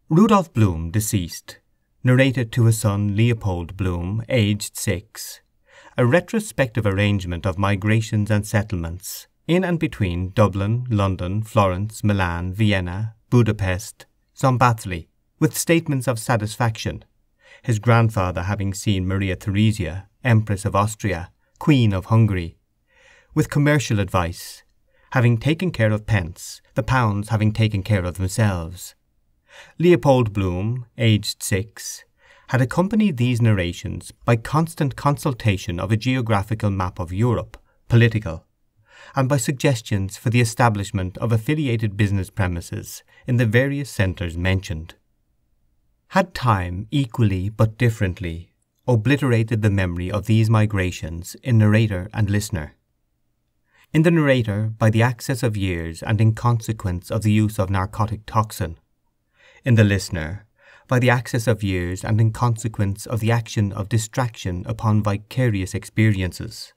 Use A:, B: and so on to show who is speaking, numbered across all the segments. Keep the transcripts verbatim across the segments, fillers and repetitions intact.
A: Rudolf Bloom, deceased, narrated to his son Leopold Bloom, aged six, a retrospective arrangement of migrations and settlements in and between Dublin, London, Florence, Milan, Vienna, Budapest, Szombathely, with statements of satisfaction, his grandfather having seen Maria Theresia, Empress of Austria, Queen of Hungary, with commercial advice, having taken care of pence, the pounds having taken care of themselves. Leopold Bloom, aged six, had accompanied these narrations by constant consultation of a geographical map of Europe, political, and by suggestions for the establishment of affiliated business premises in the various centres mentioned. Had time equally but differently obliterated the memory of these migrations in narrator and listener? In the narrator, by the access of years and in consequence of the use of narcotic toxin. In the listener, by the access of years and in consequence of the action of distraction upon vicarious experiences.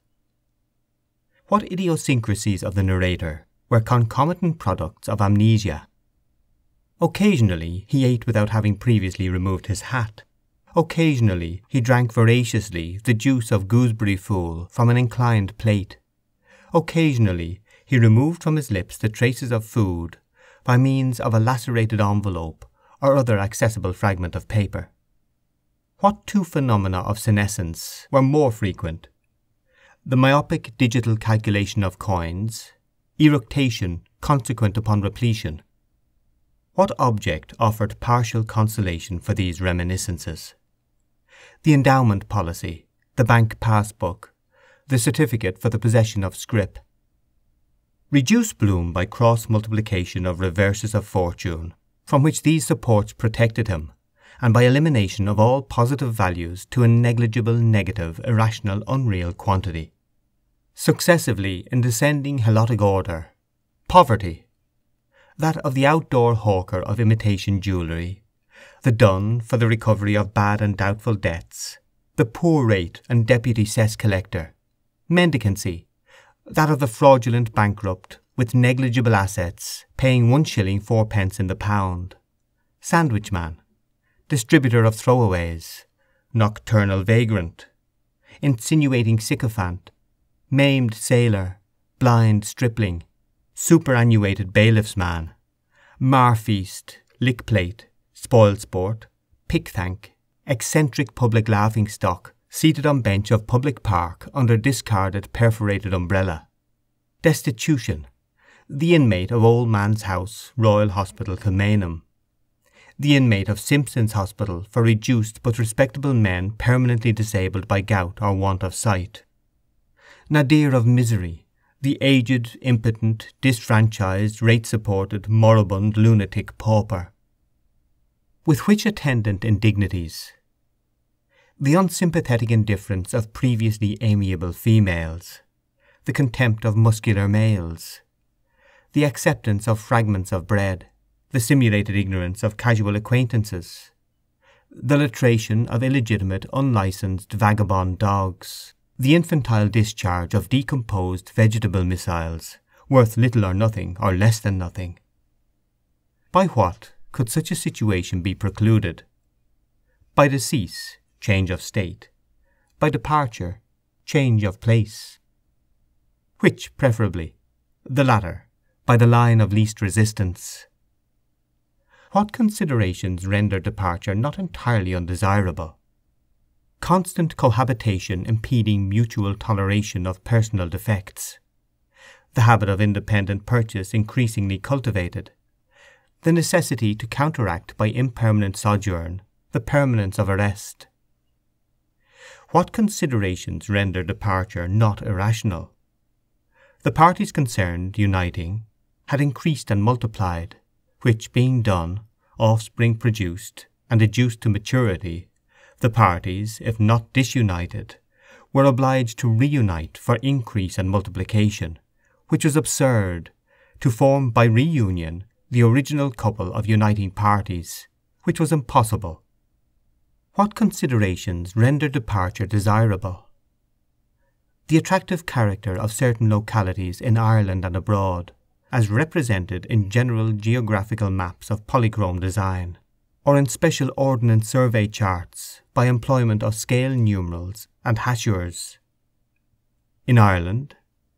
A: What idiosyncrasies of the narrator were concomitant products of amnesia? Occasionally he ate without having previously removed his hat. Occasionally he drank voraciously the juice of gooseberry fool from an inclined plate. Occasionally he removed from his lips the traces of food by means of a lacerated envelope or other accessible fragment of paper. What two phenomena of senescence were more frequent? The myopic digital calculation of coins, eructation consequent upon repletion. What object offered partial consolation for these reminiscences? The endowment policy, the bank passbook, the certificate for the possession of scrip. Reduce Bloom by cross-multiplication of reverses of fortune, from which these supports protected him, and by elimination of all positive values to a negligible, negative, irrational, unreal quantity. Successively, in descending helotic order, poverty, that of the outdoor hawker of imitation jewellery, the dun for the recovery of bad and doubtful debts, the poor rate and deputy cess collector, mendicancy, that of the fraudulent bankrupt with negligible assets, paying one shilling fourpence in the pound, sandwich man, distributor of throwaways, nocturnal vagrant, insinuating sycophant, maimed sailor, blind stripling, superannuated bailiff's man, marfeast, lick-plate, spoil-sport, pick-thank, eccentric public laughing-stock, seated on bench of public park under discarded perforated umbrella, destitution, the inmate of Old Man's House, Royal Hospital, Kilmainham, the inmate of Simpson's Hospital for reduced but respectable men permanently disabled by gout or want of sight, nadir of misery, the aged, impotent, disfranchised, rate-supported, moribund, lunatic pauper. With which attendant indignities? The unsympathetic indifference of previously amiable females, the contempt of muscular males, the acceptance of fragments of bread, the simulated ignorance of casual acquaintances, the latration of illegitimate, unlicensed, vagabond dogs, the infantile discharge of decomposed vegetable missiles, worth little or nothing, or less than nothing. By what could such a situation be precluded? By decease, change of state; by departure, change of place. Which preferably? The latter, by the line of least resistance. What considerations render departure not entirely undesirable? Constant cohabitation impeding mutual toleration of personal defects, the habit of independent purchase increasingly cultivated, the necessity to counteract by impermanent sojourn the permanence of arrest. What considerations render departure not irrational? The parties concerned, uniting, had increased and multiplied, which being done, offspring produced, and adduced to maturity, the parties, if not disunited, were obliged to reunite for increase and multiplication, which was absurd, to form by reunion the original couple of uniting parties, which was impossible. What considerations render departure desirable? The attractive character of certain localities in Ireland and abroad, as represented in general geographical maps of polychrome design, or in special ordnance survey charts by employment of scale numerals and hachures. In Ireland,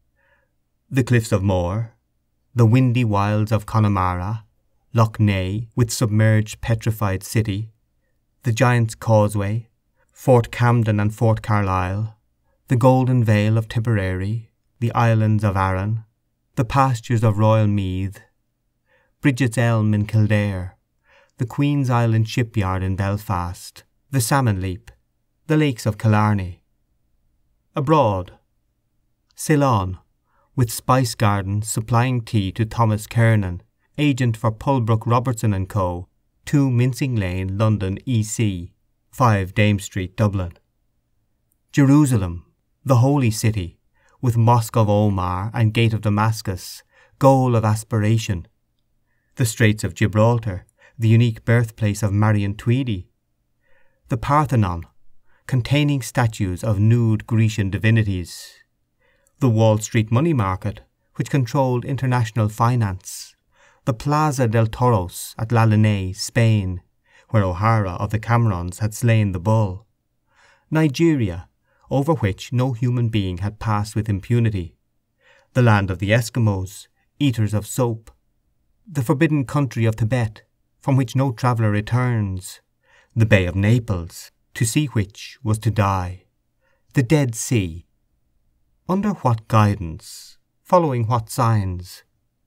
A: the cliffs of Moher, the windy wilds of Connemara, Lough Neagh with submerged petrified city, the Giant's Causeway, Fort Camden and Fort Carlisle, the Golden Vale of Tipperary, the islands of Arran, the pastures of Royal Meath, Bridget's Elm in Kildare, the Queen's Island shipyard in Belfast, the Salmon Leap, the lakes of Killarney. Abroad, Ceylon, with spice gardens supplying tea to Thomas Kernan, agent for Pulbrook Robertson and Co., two Mincing Lane, London, E C, five Dame Street, Dublin. Jerusalem, the Holy City, with Mosque of Omar and Gate of Damascus, goal of aspiration. The Straits of Gibraltar, the unique birthplace of Marion Tweedy. The Parthenon, containing statues of nude Grecian divinities. The Wall Street money market, which controlled international finance. The Plaza del Toros at La Linnaea, Spain, where O'Hara of the Camerons had slain the bull. Nigeria, over which no human being had passed with impunity. The land of the Eskimos, eaters of soap. The forbidden country of Tibet, from which no traveller returns. The Bay of Naples, to see which was to die. The Dead Sea. Under what guidance, following what signs?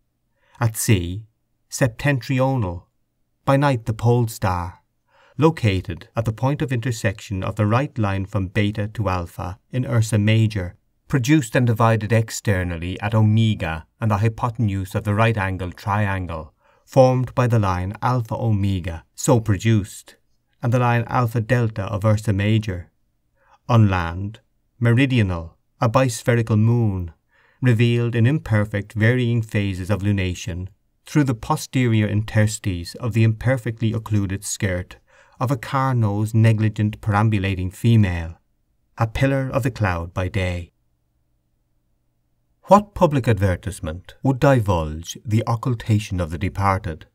A: At sea, septentrional, by night the pole star, located at the point of intersection of the right line from beta to alpha in Ursa Major, produced and divided externally at omega and the hypotenuse of the right-angled triangle, formed by the line alpha omega, so produced, and the line alpha delta of Ursa Major. On land, meridional, a bispherical moon, revealed in imperfect varying phases of lunation through the posterior interstices of the imperfectly occluded skirt of a car-nosed negligent perambulating female, a pillar of the cloud by day. What public advertisement would divulge the occultation of the departed?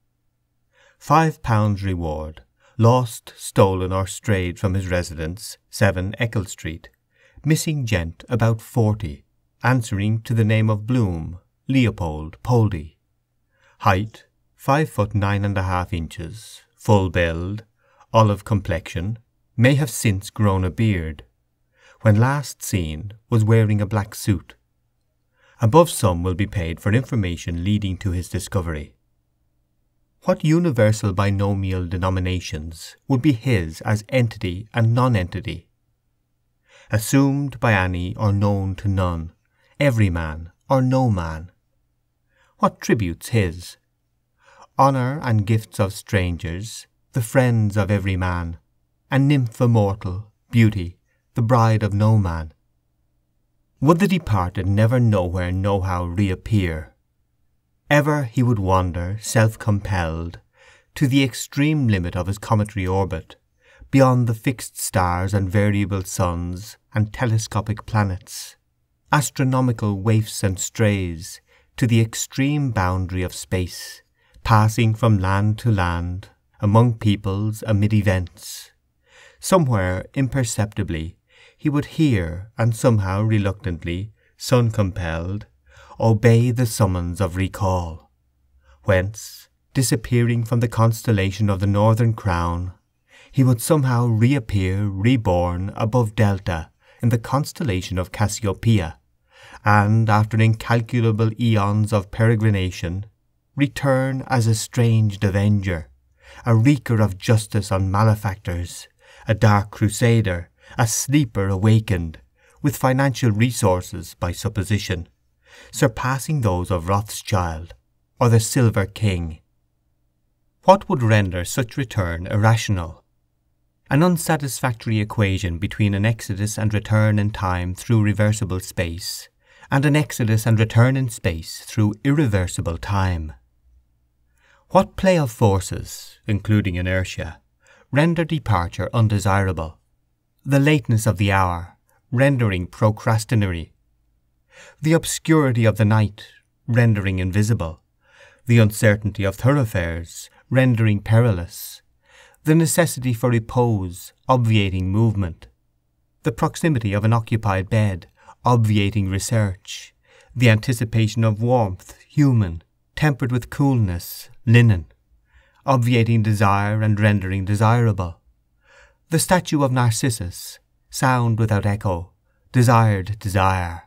A: Five pounds reward, lost, stolen or strayed from his residence, seven Eccles Street, missing gent about forty, answering to the name of Bloom, Leopold, Poldy. Height, five foot nine and a half inches, full build, olive complexion, may have since grown a beard. When last seen, was wearing a black suit. Above sum will be paid for information leading to his discovery. What universal binomial denominations would be his as entity and non-entity? Assumed by any or known to none, every man or no man. What tributes his? Honour and gifts of strangers, the friends of every man, and nymph immortal, beauty, the bride of no man. Would the departed never nowhere nohow reappear? Ever he would wander, self-compelled, to the extreme limit of his cometary orbit, beyond the fixed stars and variable suns and telescopic planets, astronomical waifs and strays, to the extreme boundary of space, passing from land to land, among peoples, amid events. Somewhere, imperceptibly, he would hear, and somehow reluctantly, sun-compelled, obey the summons of recall, whence, disappearing from the constellation of the Northern Crown, he would somehow reappear, reborn, above Delta, in the constellation of Cassiopeia, and, after incalculable eons of peregrination, return as a estranged avenger, a wreaker of justice on malefactors, a dark crusader, a sleeper awakened, with financial resources by supposition, surpassing those of Rothschild, or the Silver King. What would render such return irrational? An unsatisfactory equation between an exodus and return in time through reversible space, and an exodus and return in space through irreversible time. What play of forces, including inertia, render departure undesirable? The lateness of the hour, rendering procrastinatory. The obscurity of the night, rendering invisible. The uncertainty of thoroughfares, rendering perilous. the necessity for repose, obviating movement, the proximity of an occupied bed, obviating research, the anticipation of warmth, human, tempered with coolness, linen, obviating desire and rendering desirable, the statue of Narcissus, sound without echo, desired desire.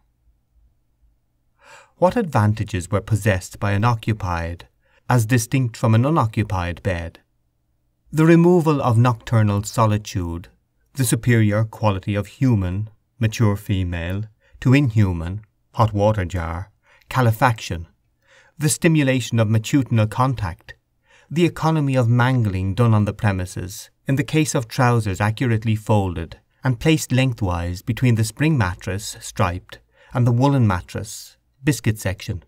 A: What advantages were possessed by an occupied, as distinct from an unoccupied bed? The removal of nocturnal solitude, the superior quality of human, mature female, to inhuman, hot water jar, calefaction, the stimulation of matutinal contact, the economy of mangling done on the premises, in the case of trousers accurately folded and placed lengthwise between the spring mattress, striped, and the woolen mattress, biscuit section.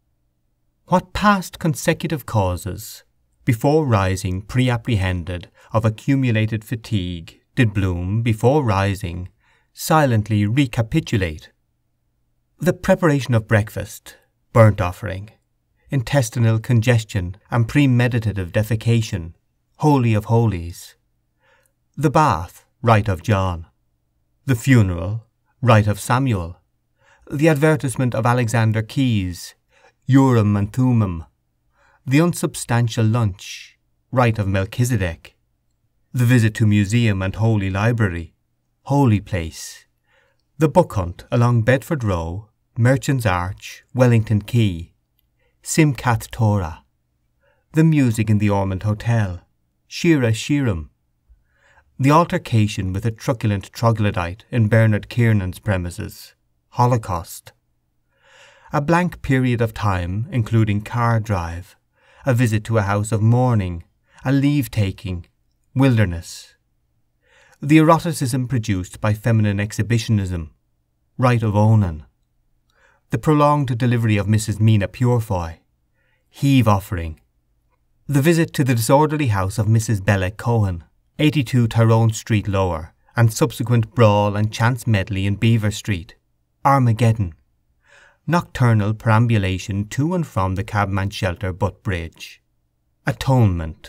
A: What past consecutive causes, before rising pre-apprehended, of accumulated fatigue, did Bloom, before rising, silently recapitulate? The preparation of breakfast, burnt offering, intestinal congestion and premeditative defecation, holy of holies. The bath, rite of John. The funeral, rite of Samuel. The advertisement of Alexander Keys, Urim and Thummim. The unsubstantial lunch, rite of Melchizedek. The visit to museum and holy library, holy place. The book hunt along Bedford Row, Merchant's Arch, Wellington Quay, Simcath Torah. The music in the Ormond Hotel, Shira Shirim. The altercation with a truculent troglodyte in Bernard Kiernan's premises, Holocaust. A blank period of time, including car drive, a visit to a house of mourning, a leave-taking, wilderness. The eroticism produced by feminine exhibitionism, rite of Onan. The prolonged delivery of Missus Mina Purefoy, heave offering. The visit to the disorderly house of Missus Bella Cohen, eighty-two Tyrone Street Lower, and subsequent brawl and chance medley in Beaver Street, Armageddon. Nocturnal perambulation to and from the cabman's shelter Butt Bridge, atonement.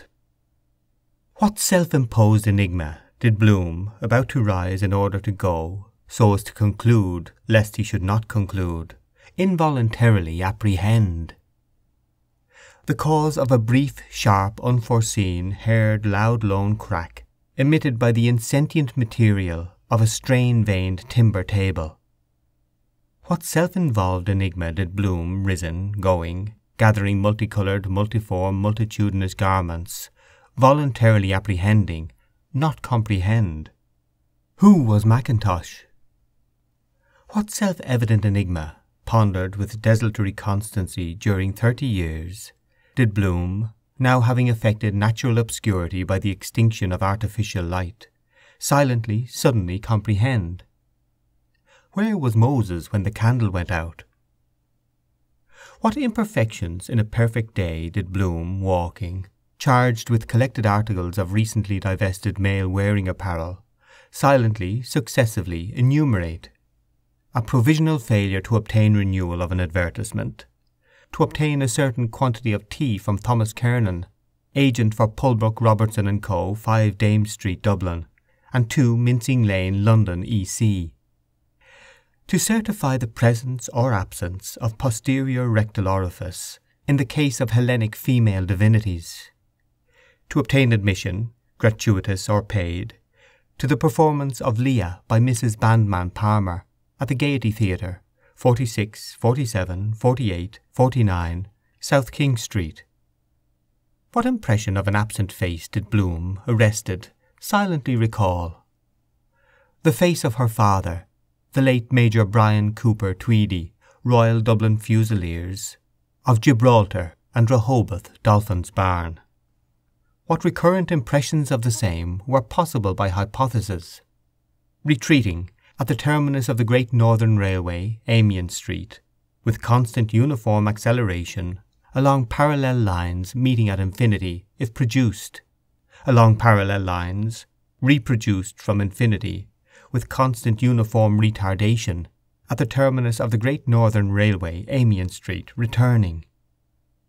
A: What self-imposed enigma did Bloom, about to rise in order to go, so as to conclude, lest he should not conclude, involuntarily apprehend? The cause of a brief, sharp, unforeseen, heard loud lone crack, emitted by the insentient material of a strain-veined timber table. What self-involved enigma did Bloom, risen, going, gathering multicoloured, multiform, multitudinous garments, voluntarily apprehending, not comprehend? Who was Mackintosh? What self-evident enigma, pondered with desultory constancy during thirty years, did Bloom, now having effected natural obscurity by the extinction of artificial light, silently, suddenly comprehend? Where was Moses when the candle went out? What imperfections in a perfect day did Bloom, walking, charged with collected articles of recently divested male wearing apparel, silently, successively enumerate? A provisional failure to obtain renewal of an advertisement, to obtain a certain quantity of tea from Thomas Kernan, agent for Pulbrook, Robertson and Co., five Dame Street, Dublin, and two Mincing Lane, London, E C To certify the presence or absence of posterior rectal orifice in the case of Hellenic female divinities. To obtain admission, gratuitous or paid, to the performance of Leah by Missus Bandman Palmer at the Gaiety Theatre, forty-six, forty-seven, forty-eight, forty-nine, South King Street. What impression of an absent face did Bloom, arrested, silently recall? The face of her father, the late Major Brian Cooper Tweedy, Royal Dublin Fusiliers, of Gibraltar and Rehoboth, Dolphin's Barn. What recurrent impressions of the same were possible by hypothesis? Retreating, at the terminus of the Great Northern Railway, Amiens Street, with constant uniform acceleration, along parallel lines meeting at infinity, if produced, along parallel lines, reproduced from infinity, with constant uniform retardation, at the terminus of the Great Northern Railway, Amiens Street, returning.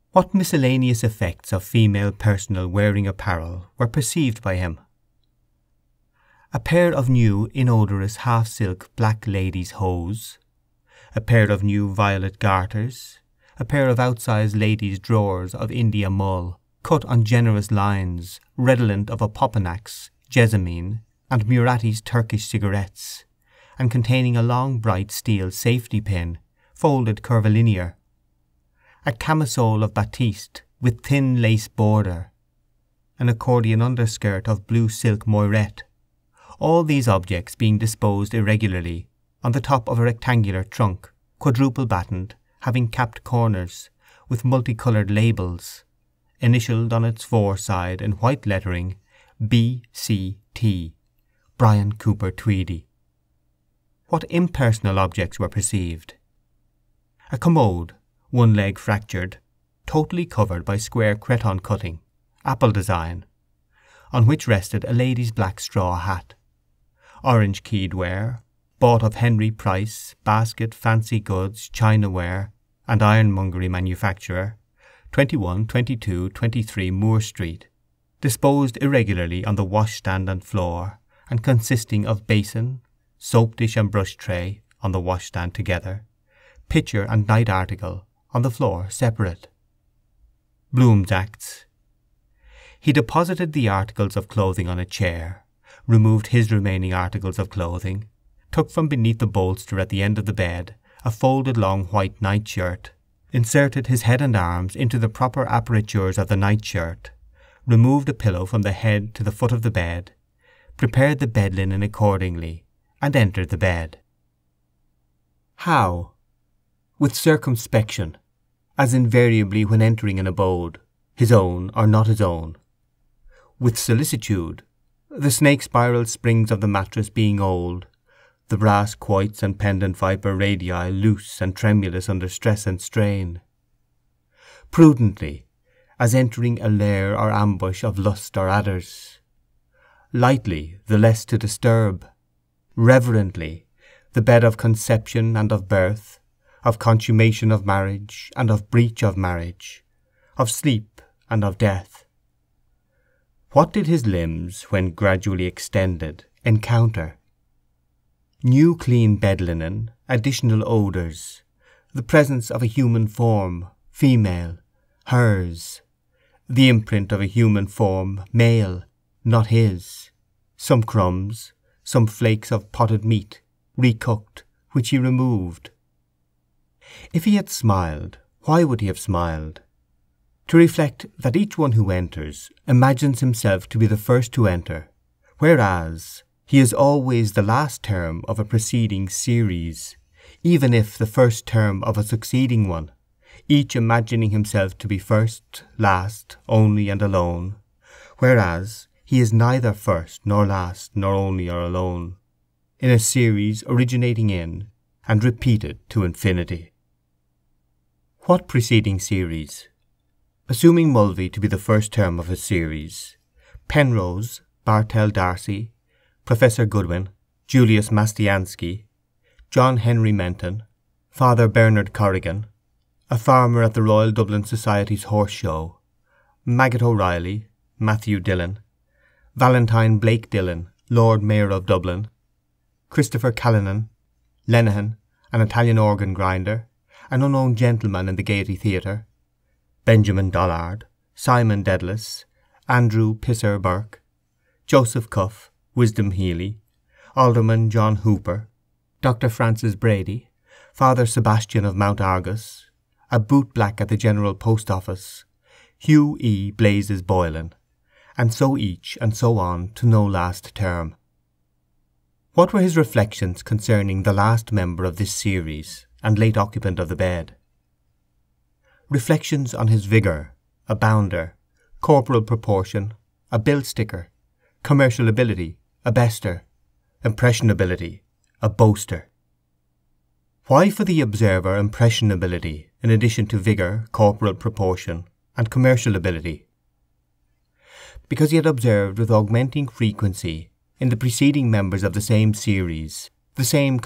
A: What miscellaneous effects of female personal wearing apparel were perceived by him? A pair of new inodorous half-silk black ladies' hose, a pair of new violet garters, a pair of outsized ladies' drawers of India mull, cut on generous lines, redolent of Opopanax, jessamine, and Muratti's Turkish cigarettes, and containing a long bright steel safety pin, folded curvilinear, a camisole of batiste with thin lace border, an accordion underskirt of blue silk moirette, all these objects being disposed irregularly on the top of a rectangular trunk, quadruple battened, having capped corners, with multicoloured labels, initialled on its foreside in white lettering B C T, Brian Cooper Tweedy. What impersonal objects were perceived? A commode, one leg fractured, totally covered by square cretonne cutting, apple design, on which rested a lady's black straw hat. Orange keyed ware, bought of Henry Price, basket, fancy goods, chinaware, and ironmongery manufacturer, twenty-one, twenty-two, twenty-three Moore Street, disposed irregularly on the washstand and floor, and consisting of basin, soap dish and brush tray on the washstand together, pitcher and night article on the floor separate. Bloom's acts. He deposited the articles of clothing on a chair, removed his remaining articles of clothing, took from beneath the bolster at the end of the bed a folded long white nightshirt, inserted his head and arms into the proper apertures of the nightshirt, removed a pillow from the head to the foot of the bed, prepared the bed linen accordingly, and entered the bed. How? With circumspection, as invariably when entering an abode, his own or not his own. With solicitude, the snake spiral springs of the mattress being old, the brass quoits and pendant viper radii loose and tremulous under stress and strain. Prudently, as entering a lair or ambush of lust or adders. Lightly, the less to disturb. Reverently, the bed of conception and of birth, of consummation of marriage and of breach of marriage, of sleep and of death. What did his limbs, when gradually extended, encounter? New clean bed linen, additional odours, the presence of a human form, female, hers, the imprint of a human form, male, not his, some crumbs, some flakes of potted meat, recooked, which he removed. If he had smiled, why would he have smiled? To reflect that each one who enters imagines himself to be the first to enter, whereas he is always the last term of a preceding series, even if the first term of a succeeding one, each imagining himself to be first, last, only and alone, whereas he is neither first nor last nor only or alone, in a series originating in and repeated to infinity. What preceding series? Assuming Mulvey to be the first term of a series, Penrose, Bartell D'Arcy, Professor Goodwin, Julius Mastiansky, John Henry Menton, Father Bernard Corrigan, a farmer at the Royal Dublin Society's Horse Show, Maggot O'Reilly, Matthew Dillon, Valentine Blake Dillon, Lord Mayor of Dublin, Christopher Callanan, Lenihan, an Italian organ grinder, an unknown gentleman in the Gaiety Theatre, Benjamin Dollard, Simon Dedalus, Andrew Pisser Burke, Joseph Cuff, Wisdom Healy, Alderman John Hooper, Doctor Francis Brady, Father Sebastian of Mount Argus, a bootblack at the General Post Office, Hugh E. Blazes Boylan, and so each and so on to no last term. What were his reflections concerning the last member of this series and late occupant of the bed? Reflections on his vigour, a bounder, corporal proportion, a bill sticker, commercial ability, a bester, impressionability, a boaster. Why for the observer impressionability in addition to vigour, corporal proportion, and commercial ability? Because he had observed with augmenting frequency in the preceding members of the same series the same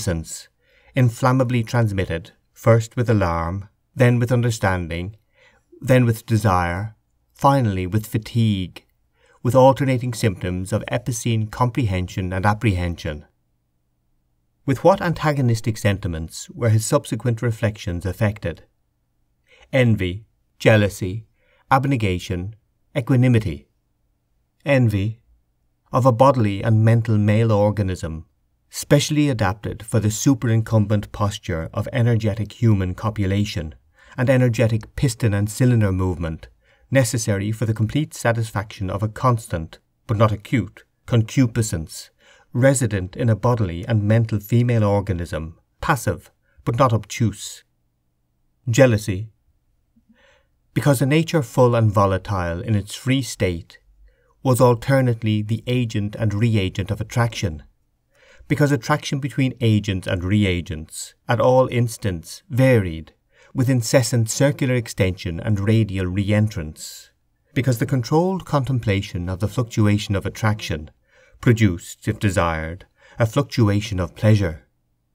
A: concupiscence, inflammably transmitted, first with alarm, then with understanding, then with desire, finally with fatigue, with alternating symptoms of epicene comprehension and apprehension. With what antagonistic sentiments were his subsequent reflections affected? Envy, jealousy, abnegation, equanimity. Envy of a bodily and mental male organism specially adapted for the superincumbent posture of energetic human copulation and energetic piston and cylinder movement necessary for the complete satisfaction of a constant, but not acute, concupiscence, resident in a bodily and mental female organism, passive, but not obtuse. Jealousy, because a nature full and volatile in its free state was alternately the agent and reagent of attraction, because attraction between agents and reagents at all instants varied, with incessant circular extension and radial re-entrance, because the controlled contemplation of the fluctuation of attraction produced, if desired, a fluctuation of pleasure.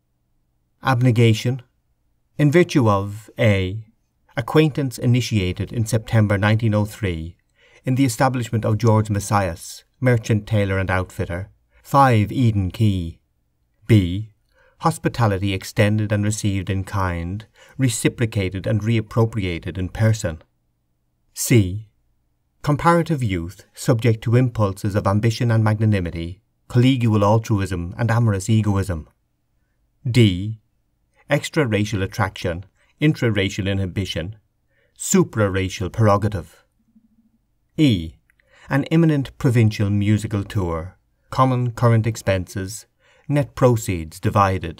A: Abnegation, in virtue of a acquaintance initiated in September nineteen oh three in the establishment of George Messias, merchant, tailor and outfitter, five Eden Quay. B. Hospitality extended and received in kind, reciprocated and reappropriated in person. C. Comparative youth, subject to impulses of ambition and magnanimity, collegial altruism and amorous egoism. D. Extra-racial attraction, intra-racial inhibition, supra-racial prerogative. E. An imminent provincial musical tour, common current expenses, net proceeds divided.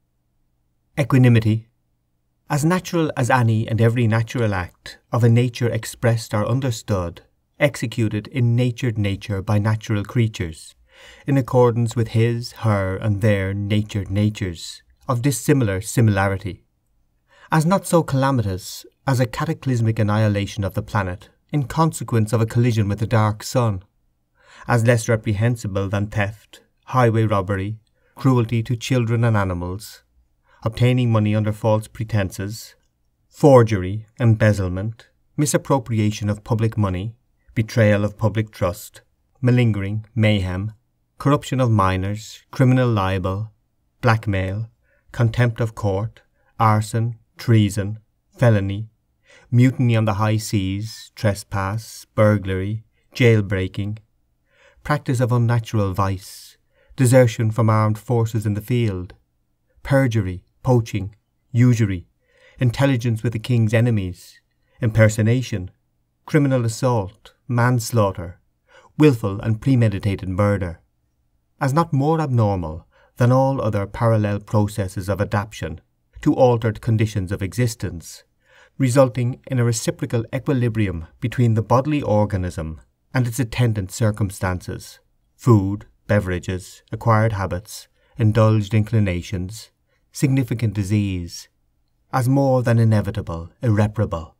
A: Equanimity, as natural as any and every natural act of a nature expressed or understood, executed in natured nature by natural creatures, in accordance with his, her, and their natured natures, of dissimilar similarity. As not so calamitous as a cataclysmic annihilation of the planet in consequence of a collision with the dark sun, as less reprehensible than theft, highway robbery, cruelty to children and animals, obtaining money under false pretences, forgery, embezzlement, misappropriation of public money, betrayal of public trust, malingering, mayhem, corruption of minors, criminal libel, blackmail, contempt of court, arson, treason, felony, mutiny on the high seas, trespass, burglary, jail-breaking, practice of unnatural vice, desertion from armed forces in the field, perjury, poaching, usury, intelligence with the king's enemies, impersonation, criminal assault, manslaughter, wilful and premeditated murder, as not more abnormal than all other parallel processes of adaptation to altered conditions of existence, resulting in a reciprocal equilibrium between the bodily organism and its attendant circumstances, food, beverages, acquired habits, indulged inclinations, significant disease, as more than inevitable, irreparable.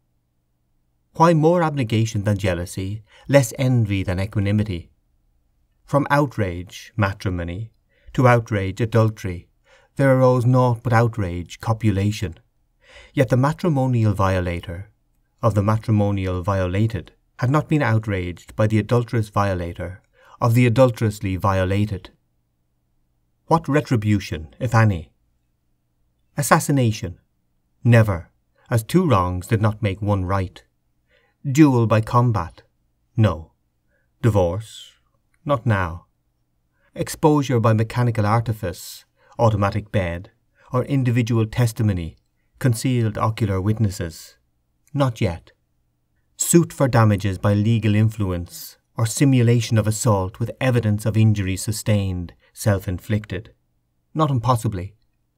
A: Why more abnegation than jealousy, less envy than equanimity? From outrage, matrimony, to outrage, adultery, there arose naught but outrage, copulation. Yet the matrimonial violator, of the matrimonial violated, had not been outraged by the adulterous violator, of the adulterously violated. What retribution, if any? Assassination? Never, as two wrongs did not make one right. Duel by combat? No. Divorce? Not now. Exposure by mechanical artifice, automatic bed, or individual testimony, concealed ocular witnesses? Not yet. Suit for damages by legal influence, or simulation of assault with evidence of injury sustained, self-inflicted? Not impossibly.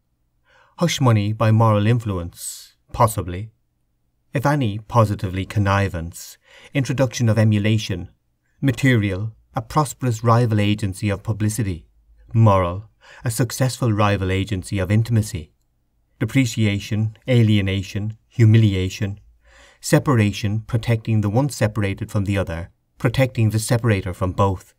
A: Hush money by moral influence? Possibly. If any, positively connivance, introduction of emulation, material, a prosperous rival agency of publicity, moral, a successful rival agency of intimacy, depreciation, alienation, humiliation, separation, protecting the one separated from the other, protecting the separator from both.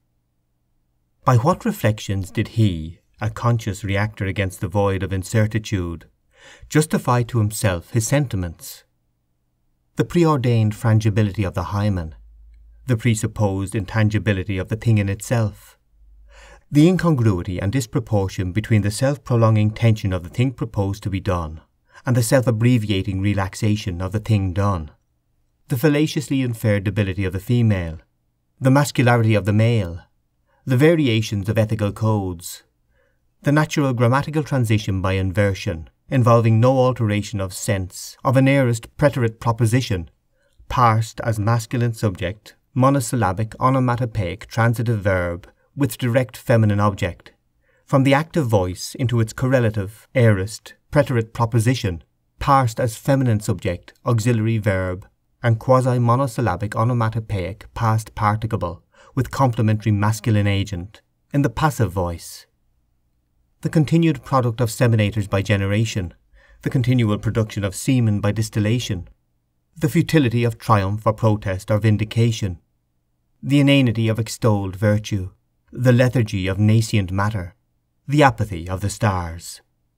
A: By what reflections did he, a conscious reactor against the void of incertitude, justify to himself his sentiments? the preordained frangibility of the hymen, the presupposed intangibility of the thing in itself, the incongruity and disproportion between the self-prolonging tension of the thing proposed to be done and the self-abbreviating relaxation of the thing done, the fallaciously inferred debility of the female, the masculinity of the male, the variations of ethical codes, the natural grammatical transition by inversion, involving no alteration of sense, of an aorist preterite proposition, parsed as masculine subject, monosyllabic onomatopoeic transitive verb with direct feminine object, from the active voice into its correlative, aorist, preterite proposition, parsed as feminine subject, auxiliary verb, and quasi-monosyllabic onomatopoeic past participable with complementary masculine agent, in the passive voice. The continued product of seminators by generation, the continual production of semen by distillation, the futility of triumph or protest or vindication, the inanity of extolled virtue, the lethargy of nascent matter, the apathy of the stars.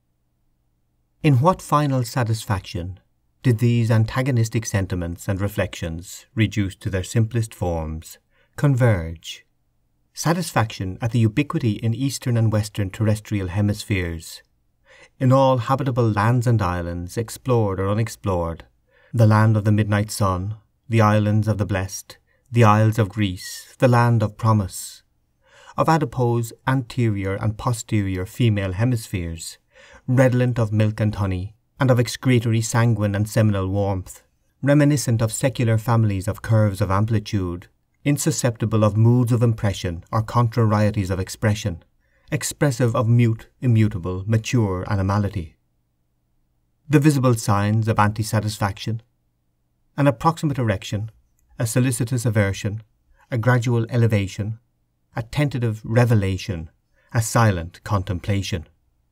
A: In what final satisfaction did these antagonistic sentiments and reflections, reduced to their simplest forms, converge? Satisfaction at the ubiquity in eastern and western terrestrial hemispheres, in all habitable lands and islands, explored or unexplored, the land of the midnight sun, the islands of the blessed, the isles of Greece, the land of promise, of adipose anterior and posterior female hemispheres, redolent of milk and honey, and of excretory sanguine and seminal warmth, reminiscent of secular families of curves of amplitude, insusceptible of moods of impression or contrarieties of expression, expressive of mute, immutable, mature animality. The visible signs of anti-satisfaction: an approximate erection, a solicitous aversion, a gradual elevation, a tentative revelation, a silent contemplation.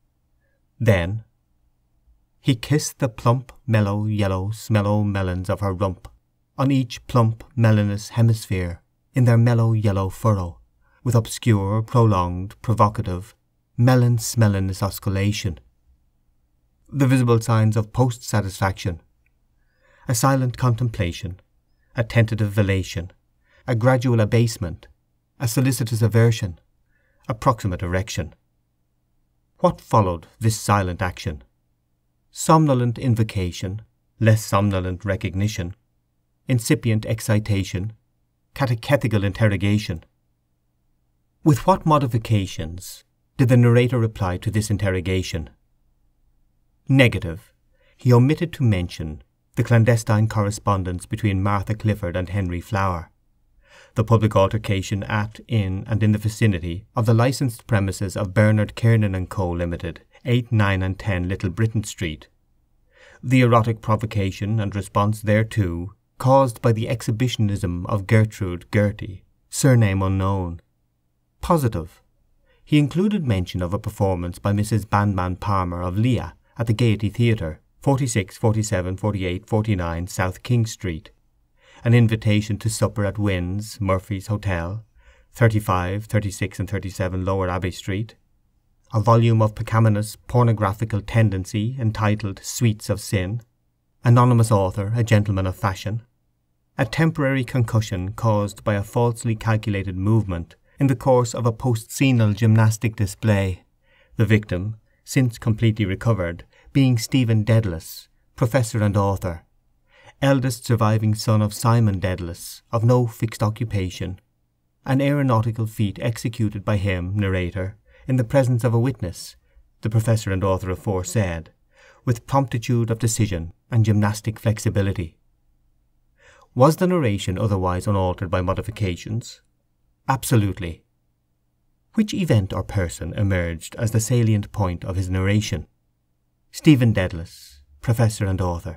A: Then he kissed the plump, mellow, yellow, smellow melons of her rump, on each plump, melanous hemisphere, in their mellow yellow furrow, with obscure, prolonged, provocative, melon-smellinous osculation. The visible signs of post-satisfaction: a silent contemplation, a tentative velation, a gradual abasement, a solicitous aversion, approximate erection. What followed this silent action? Somnolent invocation, less somnolent recognition, incipient excitation, catechetical interrogation. With what modifications did the narrator reply to this interrogation? Negative. He omitted to mention the clandestine correspondence between Martha Clifford and Henry Flower, the public altercation at, in, and in the vicinity of the licensed premises of Bernard Kiernan and Co. Limited, eight, nine and ten Little Britain Street, the erotic provocation and response thereto caused by the exhibitionism of Gertrude Gertie, surname unknown. Positive. He included mention of a performance by Missus Bandman Palmer of Leah at the Gaiety Theatre, forty-six, forty-seven, forty-eight, forty-nine South King Street, an invitation to supper at Wynn's, Murphy's Hotel, thirty-five, thirty-six and thirty-seven Lower Abbey Street, a volume of pecaminos pornographical tendency entitled Sweets of Sin, anonymous author, a gentleman of fashion, a temporary concussion caused by a falsely calculated movement in the course of a post-scenal gymnastic display, the victim, since completely recovered, being Stephen Dedalus, professor and author, eldest surviving son of Simon Dedalus, of no fixed occupation, an aeronautical feat executed by him, narrator, in the presence of a witness, the professor and author aforesaid, with promptitude of decision and gymnastic flexibility. Was the narration otherwise unaltered by modifications? Absolutely. Which event or person emerged as the salient point of his narration? Stephen Dedalus, professor and author.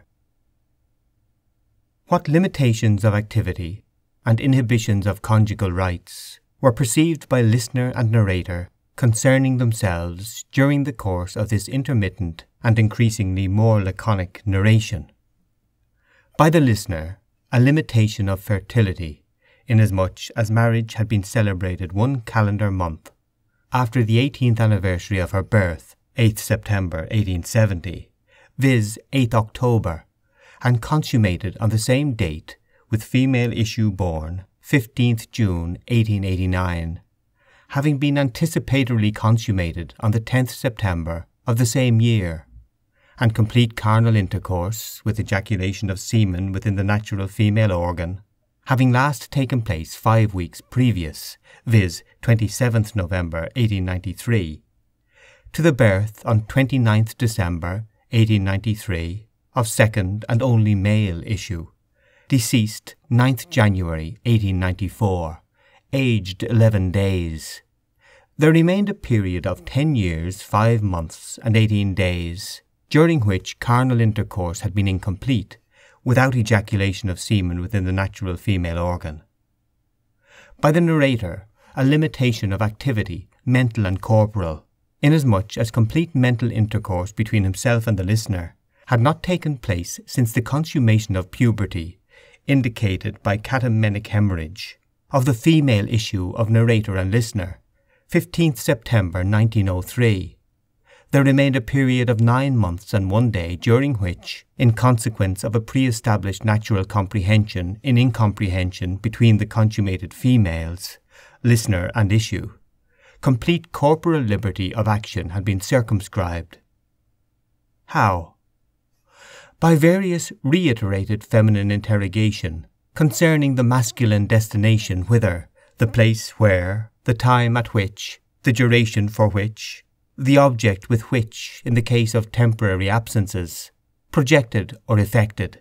A: What limitations of activity and inhibitions of conjugal rights were perceived by listener and narrator concerning themselves during the course of this intermittent and increasingly more laconic narration? By the listener, a limitation of fertility, inasmuch as marriage had been celebrated one calendar month after the eighteenth anniversary of her birth, eighth September eighteen seventy, viz. eighth October, and consummated on the same date with female issue born fifteenth June eighteen eighty-nine, having been anticipatorily consummated on the tenth September of the same year, and complete carnal intercourse with ejaculation of semen within the natural female organ having last taken place five weeks previous, viz. twenty-seventh November eighteen ninety-three, to the birth on twenty-ninth December eighteen ninety-three of second and only male issue, deceased ninth January eighteen ninety-four, aged eleven days. There remained a period of ten years, five months, and eighteen days, during which carnal intercourse had been incomplete, without ejaculation of semen within the natural female organ. By the narrator, a limitation of activity, mental and corporal, inasmuch as complete mental intercourse between himself and the listener had not taken place since the consummation of puberty, indicated by catamenic hemorrhage, of the female issue of narrator and listener, fifteenth September nineteen oh three. There remained a period of nine months and one day during which, in consequence of a pre-established natural comprehension in incomprehension between the consummated females, listener and issue, complete corporal liberty of action had been circumscribed. How? By various reiterated feminine interrogation concerning the masculine destination whither, the place where, the time at which, the duration for which, the object with which, in the case of temporary absences, projected or effected.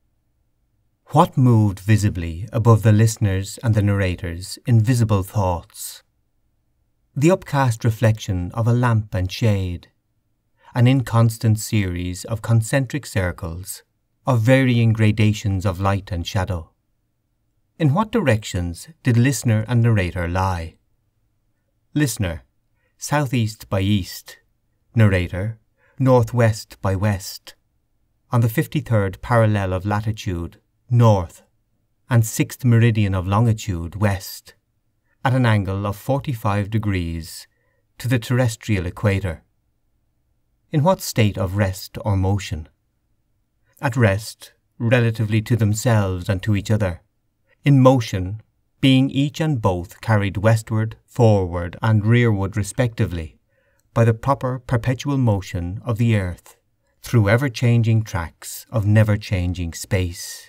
A: What moved visibly above the listeners and the narrator's invisible thoughts? The upcast reflection of a lamp and shade, an inconstant series of concentric circles, of varying gradations of light and shadow. In what directions did listener and narrator lie? Listener, southeast by east. Narrator, northwest by west. On the fifty-third parallel of latitude, north, and sixth meridian of longitude, west, at an angle of forty-five degrees to the terrestrial equator. In what state of rest or motion? At rest, relatively to themselves and to each other. In motion, being each and both carried westward, forward, and rearward respectively, by the proper perpetual motion of the earth, through ever-changing tracks of never-changing space.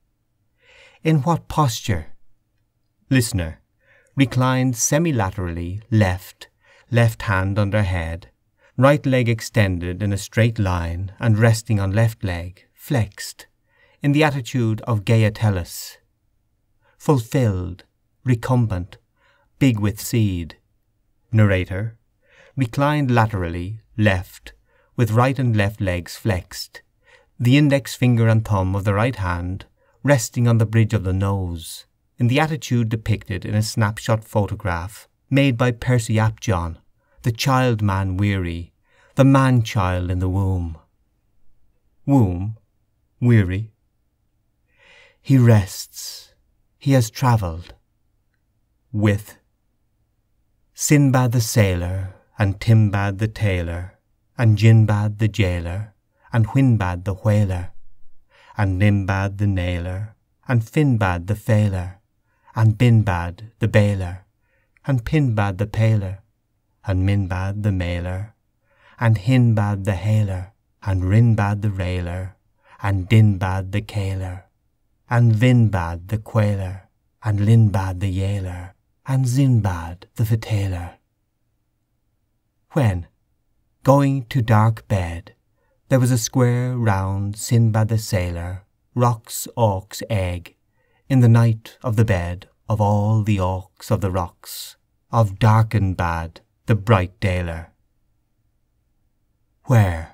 A: In what posture? Listener, reclined semi-laterally, left, left hand under head, right leg extended in a straight line and resting on left leg, flexed, in the attitude of Gaia Tellus. Fulfilled, recumbent, big with seed. Narrator, reclined laterally, left, with right and left legs flexed, the index finger and thumb of the right hand resting on the bridge of the nose, in the attitude depicted in a snapshot photograph made by Percy Apjohn, the child-man weary, the man-child in the womb. Womb, weary. He rests. He has travelled. With Sinbad the sailor, and Timbad the tailor, and Jinbad the jailer, and Whinbad the whaler, and Nimbad the nailer, and Finbad the failer, and Binbad the baler, and Pinbad the paler, and Minbad the mailer, and Hinbad the hailer, and Rinbad the railer, and Dinbad the caler, and Vinbad the quailer, and Linbad the yailer, and Zinbad the fetaler. When, going to dark bed, there was a square, round Sinbad the sailor, roc's auk's egg, in the night of the bed of all the auks of the rocks, of Darkenbad the bright daler. Where?